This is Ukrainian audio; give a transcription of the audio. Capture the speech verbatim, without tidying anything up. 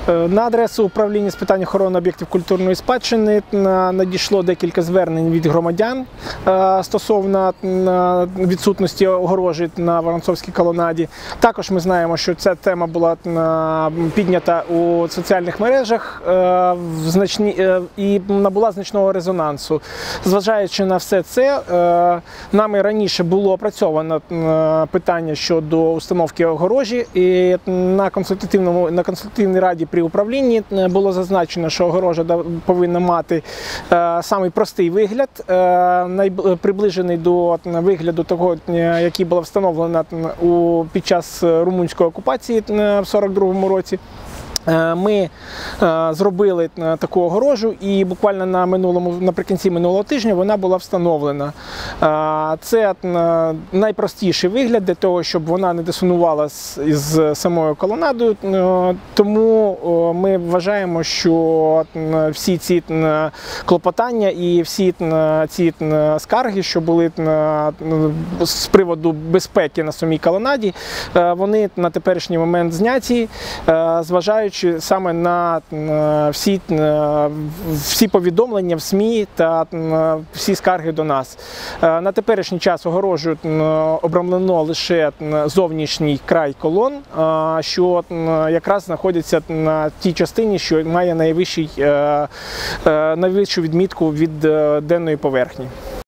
На адресу управління з питань охорони об'єктів культурної спадщини надійшло декілька звернень від громадян стосовно відсутності огорожі на Воронцовській колонаді. Також ми знаємо, що ця тема була піднята у соціальних мережах і набула значного резонансу. Зважаючи на все це, нами раніше було опрацьовано питання щодо установки огорожі, і на консультативному на консультативній раді при управлінні було зазначено, що огорожа повинна мати е, самий простий вигляд, е, приближений до вигляду того, який була встановлена у, під час румунської окупації в сорок другому році. Ми е, зробили таку огорожу, і буквально на минулому, наприкінці минулого тижня вона була встановлена. Е, це е, найпростіший вигляд для того, щоб вона не дисонувала з, з самою колонадою. Е, тому е, ми вважаємо, що е, всі ці е, клопотання і всі е, ці е, скарги, що були е, з приводу безпеки на самій колонаді, е, вони на теперішній момент зняті, е, зважаючи саме на всі, всі повідомлення в СМІ та всі скарги до нас. На теперішній час огорожею обрамлено лише зовнішній край колон, що якраз знаходиться на тій частині, що має найвищий, найвищу відмітку від денної поверхні.